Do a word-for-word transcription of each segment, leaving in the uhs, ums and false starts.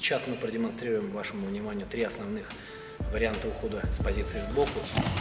Сейчас мы продемонстрируем вашему вниманию три основных варианта ухода с позиции сбоку.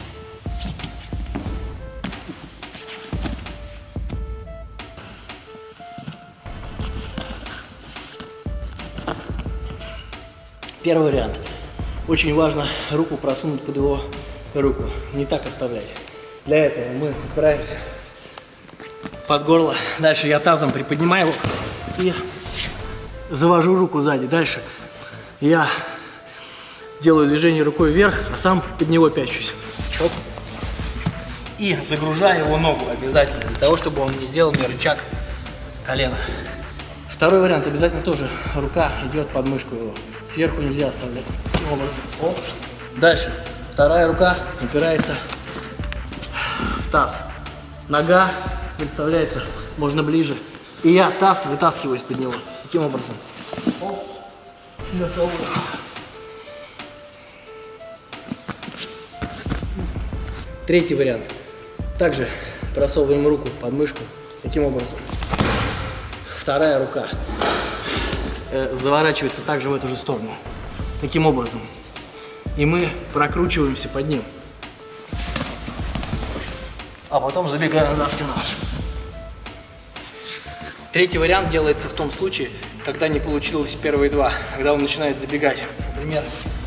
Первый вариант. Очень важно руку просунуть под его руку, не так оставлять. Для этого мы упираемся под горло. Дальше я тазом приподнимаю его и завожу руку сзади. Дальше я делаю движение рукой вверх, а сам под него пячусь. Оп. И загружаю его ногу обязательно, для того, чтобы он не сделал мне рычаг колена. Второй вариант. Обязательно тоже рука идет под мышку его. Сверху нельзя оставлять. Таким образом. Оп. Дальше. Вторая рука упирается в таз. Нога представляется, можно ближе. И я таз вытаскиваю из-под него. Таким образом. Оп. Третий вариант. Также просовываем руку под мышку. Таким образом. Вторая рука э, заворачивается также в эту же сторону. Таким образом. И мы прокручиваемся под ним. А потом забегаем за спину. Третий вариант делается в том случае, когда не получилось первые два. Когда он начинает забегать. Например,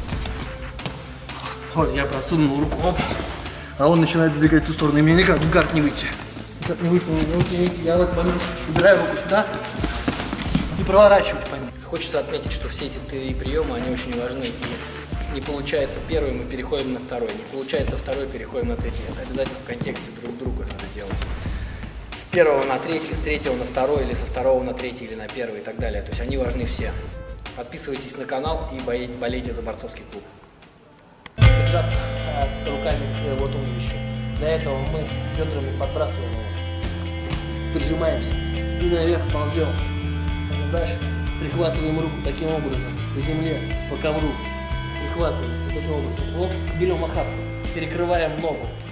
вот я просунул руку, оп, а он начинает забегать в ту сторону. И мне никак в гард не выйти. Никак не выйти, не выйти, не выйти. Я в этот момент убираю руку сюда и проворачиваюсь по ним. Хочется отметить, что все эти три приема, они очень важны. И не получается первый, мы переходим на второй. Не получается второй, переходим на третий. Это обязательно в контексте друг друга надо делать. С первого на третий, с третьего на второй, или со второго на третий, или на первый и так далее. То есть они важны все. Подписывайтесь на канал и болейте за борцовский клуб. Держаться руками к вот туловищу. Для этого мы бедрами подбрасываем его. Прижимаемся и наверх ползем. Дальше прихватываем руку таким образом по земле, по ковру. Прихватываем таким образом. Вот, берем охапку, перекрываем ногу.